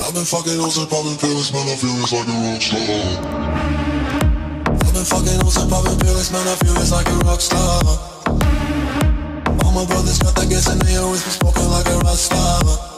I've been fucking hoes and popping pills, man, I feel it's like a rock star. I've been fucking hoes and popping pills, man, I feel it's like a rock star. All my brothers got that gas and they always been smoking like a rock star.